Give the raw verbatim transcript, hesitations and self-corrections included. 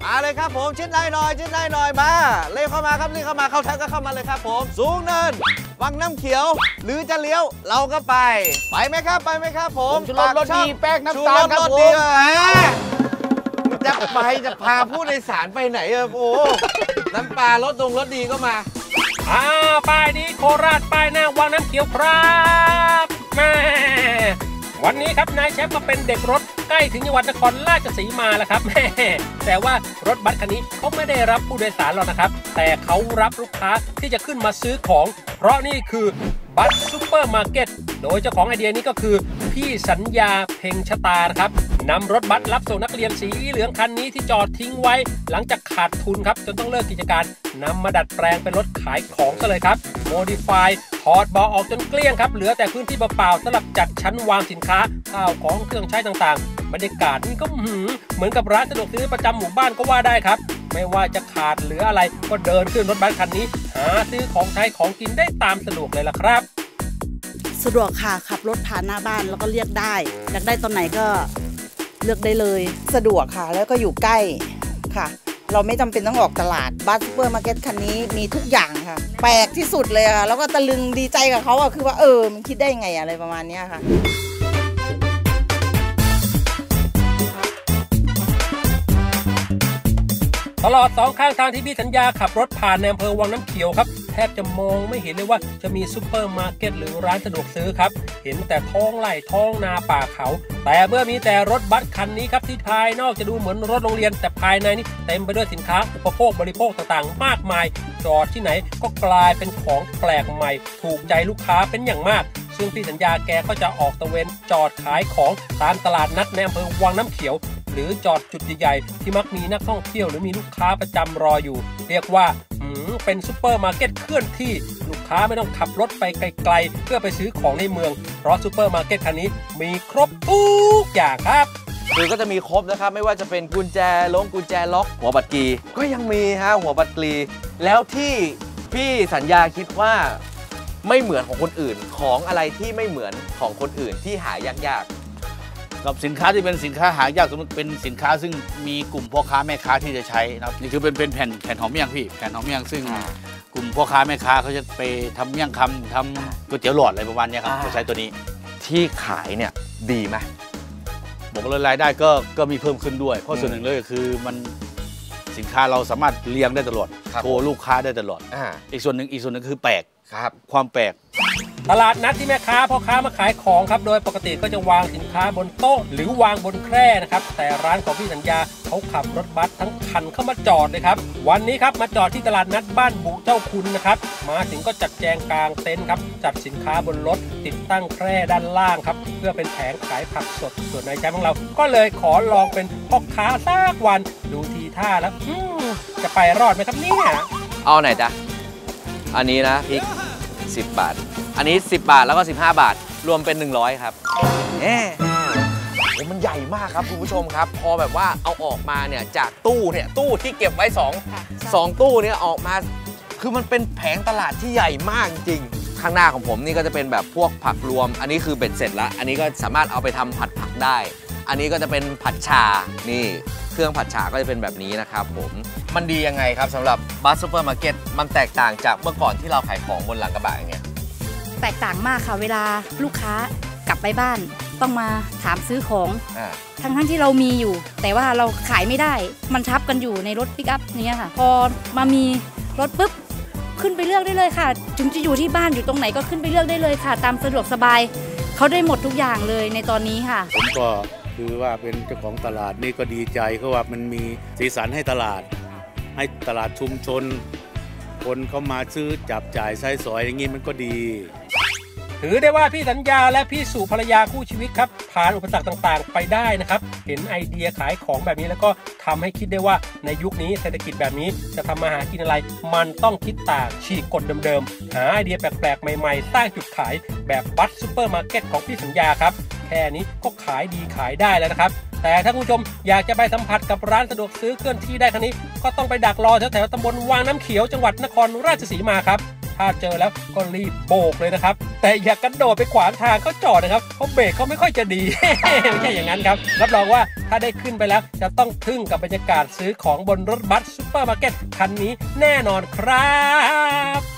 มาเลยครับผมชิ้นไหนหน่อยชิ้นไหนหน่อยมาเลี้ยวเข้ามาครับเลี้ยวเข้ามาเข้าแท็กก็เข้ามาเลยครับผมสูงเนินวังน้ำเขียวหรือจะเลี้ยวเราก็ไปไปไหมครับไปไหมครับผมชูรสรสดีแป้งน้ำตาลครับผมจะไปจะพาผู้โดยสารไปไหนอะโอ้น้ำปลารสดงรสดีก็มาอ้าวป้ายนี้โคราชป้ายหน้าวังน้ำเขียวครับแม่วันนี้ครับนายแชมป์มาเป็นเด็กรถใกล้ถึงจังหวัดนครราชสีมาแล้วครับแม่แต่ว่ารถบัสคันนี้เขาไม่ได้รับผู้โดยสารหรอกนะครับแต่เขารับลูกค้าที่จะขึ้นมาซื้อของเพราะนี่คือบัสซุปเปอร์มาร์เก็ตโดยเจ้าของไอเดียนี้ก็คือพี่สัญญาเพ็งชะตาครับนำรถบัสรับส่งนักเรียนสีเหลืองคันนี้ที่จอดทิ้งไว้หลังจากขาดทุนครับจนต้องเลิกกิจการนำมาดัดแปลงเป็นรถขายของซะเลยครับโมดิฟายถอดเบาะออกจนเกลี้ยงครับเหลือแต่พื้นที่เปล่าๆสำหรับจัดชั้นวางสินค้าข้าวของเครื่องใช้ต่างๆบรรยากาศนี่ก็เหมือนกับร้านสะดวกซื้อประจำหมู่บ้านก็ว่าได้ครับไม่ว่าจะขาดเหลืออะไรก็เดินขึ้นรถบัสคันนี้หาซื้อของใช้ของกินได้ตามสะดวกเลยล่ะครับสะดวกค่ะขับรถผ่านหน้าบ้านแล้วก็เรียกได้อยากได้ตอนไหนก็เลือกได้เลยสะดวกค่ะแล้วก็อยู่ใกล้ค่ะเราไม่จำเป็นต้องออกตลาดบัสซุปเปอร์มาร์เก็ตคันนี้มีทุกอย่างค่ะแปลกที่สุดเลยค่ะแล้วก็ตะลึงดีใจกับเขาอะคือว่าเออมันคิดได้ยังไงอะไรประมาณนี้ค่ะตลอดสองข้างทางที่พี่สัญญาขับรถผ่านในอำเภอวังน้ำเขียวครับแทบจะมองไม่เห็นเลยว่าจะมีซุปเปอร์มาร์เก็ตหรือร้านสะดวกซื้อครับเห็นแต่ท้องไร่ท้องนาป่าเขาแต่เมื่อมีแต่รถบัสคันนี้ครับที่ภายนอกจะดูเหมือนรถโรงเรียนแต่ภายในนี่เต็มไปด้วยสินค้าอุปโภคบริโภคต่างๆมากมายจอดที่ไหนก็กลายเป็นของแปลกใหม่ถูกใจลูกค้าเป็นอย่างมากซึ่งพี่สัญญาแกก็จะออกตะเวนจอดขายของตามตลาดนัดในอำเภอวังน้ำเขียวหรือจอดจุดใหญ่ๆที่มักมีนักท่องเที่ยวหรือมีลูกค้าประจำรออยู่เรียกว่าหืมเป็นซุปเปอร์มาร์เก็ตเคลื่อนที่ลูกค้าไม่ต้องขับรถไปไกลๆเพื่อไปซื้อของในเมืองเพราะซุปเปอร์มาร์เก็ตคันนี้มีครบทุกอย่างครับคือก็จะมีครบนะครับไม่ว่าจะเป็นกุญแจล้งกุญแจล็อกหัวบัตรกีก็ยังมีฮะหัวบัตรกีแล้วที่พี่สัญญาคิดว่าไม่เหมือนของคนอื่นของอะไรที่ไม่เหมือนของคนอื่นที่หายากๆกับสินค้าที่เป็นสินค้าหายากสมมติเป็นสินค้าซึ่งมีกลุ่มพ่อค้าแม่ค้าที่จะใช้นะครับนี่คือเป็นเป็นแผ่นแผ่นหอมเมี่ยงพี่แผ่นหอมเมี่ยงซึ่งกลุ่มพ่อค้าแม่ค้าเขาจะไปทำเมี่ยงคำทำก๋วยเตี๋ยวหลอดอะไรประมาณนี้ครับเขาใช้ตัวนี้ที่ขายเนี่ยดีไหมบอกเลยรายได้ก็ก็มีเพิ่มขึ้นด้วยเพราะส่วนหนึ่งเลยคือมันสินค้าเราสามารถเลี้ยงได้ตลอดโทรลูกค้าได้ตลอดอีกส่วนหนึ่งอีกส่วนหนึ่งคือแปลกครับความแปลกตลาดนัดที่แม่ค้าพ่อค้ามาขายของครับโดยปกติก็จะวางสินค้าบนโต๊ะหรือวางบนแคร่นะครับแต่ร้านของพี่สัญญาเขาขับรถบัสทั้งคันเข้ามาจอดเลยครับวันนี้ครับมาจอดที่ตลาดนัดบ้านบุเจ้าคุณนะครับมาถึงก็จัดแจงกลางเต็นท์ครับจัดสินค้าบนรถติดตั้งแคร่ด้านล่างครับเพื่อเป็นแผงขายผักสดส่วนนายแชมป์ของเราก็เลยขอลองเป็นพ่อค้าสักวันดูทีท่าแล้วจะไปรอดไหมครับเนี่ยเอาไหนจ๊ะอันนี้นะพริกสิบบาทอันนี้สิบบาทแล้วก็สิบห้าบาทรวมเป็นหนึ่งร้อยครับเอ๊ะมันใหญ่มากครับคุณผู้ชมครับพอแบบว่าเอาออกมาเนี่ยจากตู้เนี่ยตู้ที่เก็บไว้สองสองตู้เนี่ยออกมาคือมันเป็นแผงตลาดที่ใหญ่มากจริงข้างหน้าของผมนี่ก็จะเป็นแบบพวกผักรวมอันนี้คือเบ็ดเสร็จแล้วอันนี้ก็สามารถเอาไปทำผัดผักได้อันนี้ก็จะเป็นผัดชานี่เครื่องผัดฉาก็จะเป็นแบบนี้นะครับผมมันดียังไงครับสำหรับบัสซุปเปอร์มาร์เก็ตมันแตกต่างจากเมื่อก่อนที่เราขายของบนหลังกระบะอย่างเงี้ยแตกต่างมากค่ะเวลาลูกค้ากลับไปบ้านต้องมาถามซื้อของทั้งทั้งที่เรามีอยู่แต่ว่าเราขายไม่ได้มันทับกันอยู่ในรถปิกอัพนี้ค่ะพอมามีรถปุ๊บขึ้นไปเลือกได้เลยค่ะถึงจะอยู่ที่บ้านอยู่ตรงไหนก็ขึ้นไปเลือกได้เลยค่ะตามสะดวกสบายเขาได้หมดทุกอย่างเลยในตอนนี้ค่ะผมก็คือว่าเป็นเจ้าของตลาดนี่ก็ดีใจเพราะว่ามันมีสีสันให้ตลาดให้ตลาดชุมชนคนเข้ามาซื้อจับจ่ายใช้สอยอย่างนี้มันก็ดีถือได้ว่าพี่สัญญาและพี่สู่ภรรยาคู่ชีวิตครับผ่านอุปสรรคต่างๆไปได้นะครับเห็นไอเดียขายของแบบนี้แล้วก็ทำให้คิดได้ว่าในยุคนี้เศรษฐกิจแบบนี้จะทำมาหากินอะไรมันต้องคิดต่างฉีกกฎเดิมๆหาไอเดียแปลกๆใหม่ๆสร้างจุดขายแบบบัสซุปเปอร์มาร์เก็ตของพี่สัญญาครับแค่นี้ก็ขายดีขายได้แล้วนะครับแต่ถ้าคุณผู้ชมอยากจะไปสัมผัสกับร้านสะดวกซื้อเคลื่อนที่ได้คันนี้ก็ต้องไปดักรอแถวๆตำบลวังน้ำเขียวจังหวัดนครราชสีมาครับถ้าเจอแล้วก็รีบโบกเลยนะครับแต่อย่ากระโดดไปขวางทางเขาจอดนะครับเพราะเบรกเขาไม่ค่อยจะดี ไม่ใช่อย่างนั้นครับรับรองว่าถ้าได้ขึ้นไปแล้วจะต้องทึ่งกับบรรยากาศซื้อของบนรถบัสซุปเปอร์มาร์เก็ตคันนี้แน่นอนครับ